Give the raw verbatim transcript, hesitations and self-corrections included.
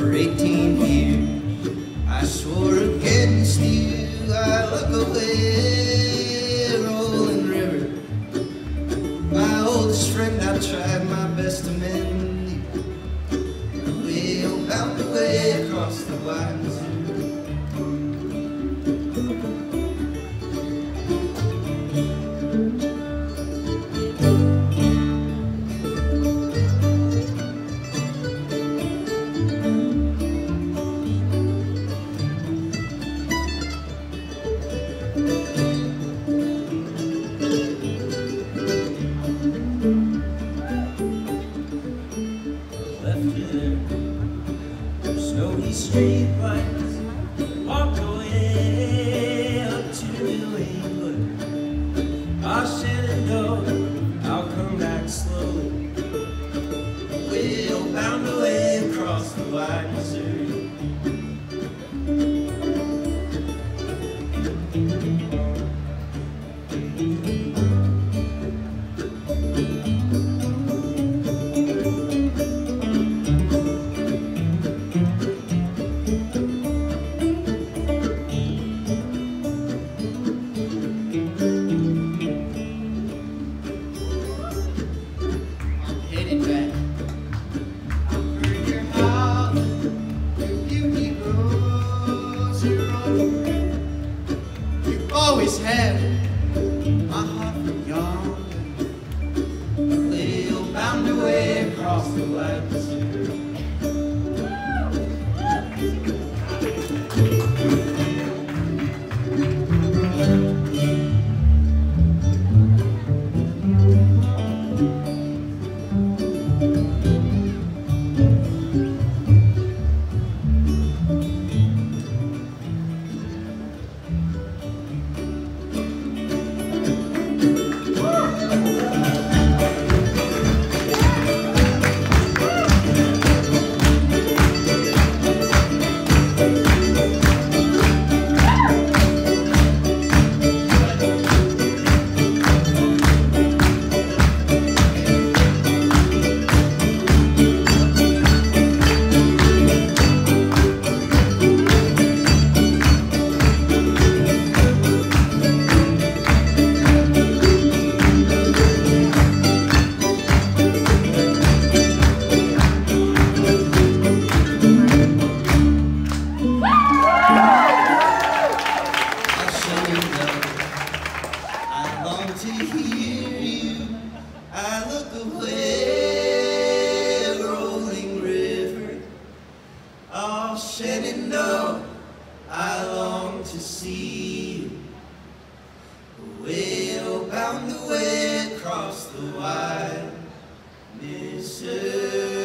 for eighteen years. I swore against you, I look away, rolling river. My oldest friend, I tried my best to mend you. We'll bound away across the wide Missouri. Straight lines, walk away up to New England. Ah, Shenandoah, I'll come back slowly. We'll bound away across the wide Missouri. Always have my heart from yonder. We'll bound away across the wide Missouri. To hear you, I look away, rolling river. Oh, Shenandoah, I long to see you. We'll bound away across the wide Missouri.